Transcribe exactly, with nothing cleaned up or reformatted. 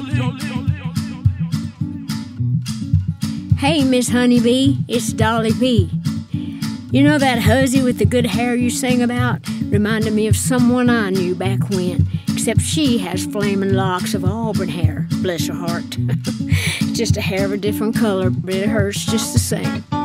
Hey, Miss Honeybee, it's Dolly P. You know that hussy with the good hair you sing about? Reminded me of someone I knew back when, except she has flaming locks of auburn hair, bless her heart. Just a hair of a different color, but it hurts just the same.